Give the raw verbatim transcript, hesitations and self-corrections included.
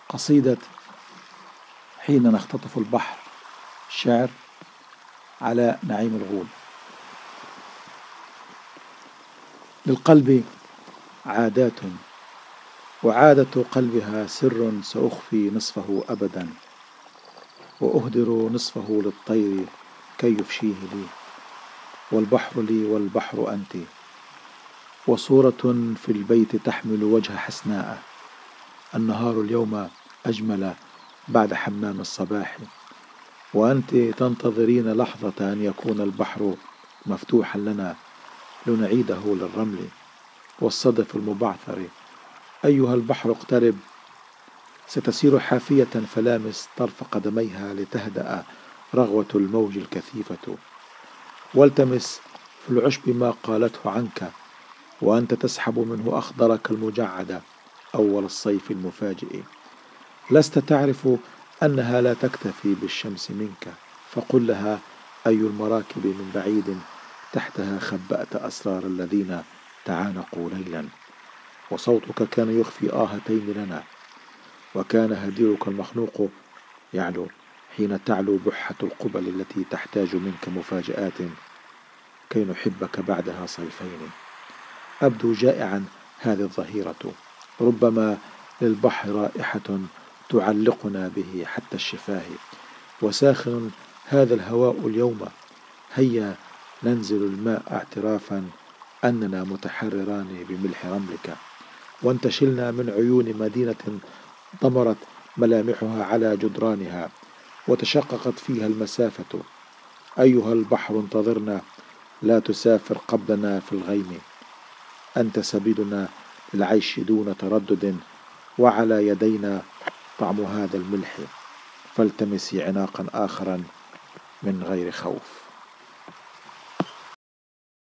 قصيدة حين نختطف البحر، شعر علاء نعيم الغول. للقلب عادات، وعادة قلبها سر سأخفي نصفه أبدا، وأهدر نصفه للطير كي يفشيه لي، والبحر لي والبحر أنت، وصورة في البيت تحمل وجه حسناء، النهار اليوم أجمل بعد حمام الصباح، وأنت تنتظرين لحظة أن يكون البحر مفتوحا لنا لنعيده للرمل والصدف المبعثر. أيها البحر اقترب، ستسير حافية فلامس طرف قدميها لتهدأ رغوة الموج الكثيفة، والتمس في العشب ما قالته عنك وأنت تسحب منه أخضرك المجعد أول الصيف المفاجئ. لست تعرف أنها لا تكتفي بالشمس منك، فقل لها أي المراكب من بعيد تحتها خبأت أسرار الذين تعانقوا ليلا، وصوتك كان يخفي آهتين لنا، وكان هديرك المخنوق يعلو حين تعلو بحة القبل التي تحتاج منك مفاجآت كي نحبك بعدها صيفين. أبدو جائعا هذه الظهيرة، ربما للبحر رائحة تعلقنا به حتى الشفاه، وساخن هذا الهواء اليوم، هيا ننزل الماء اعترافا أننا متحرران بملح رملك. وانتشلنا من عيون مدينة ضمرت ملامحها على جدرانها وتشققت فيها المسافة. أيها البحر انتظرنا، لا تسافر قبلنا في الغيم، أنت سبيلنا للعيش دون تردد، وعلى يدينا طعم هذا الملح، فالتمسي عناقا آخرا من غير خوف.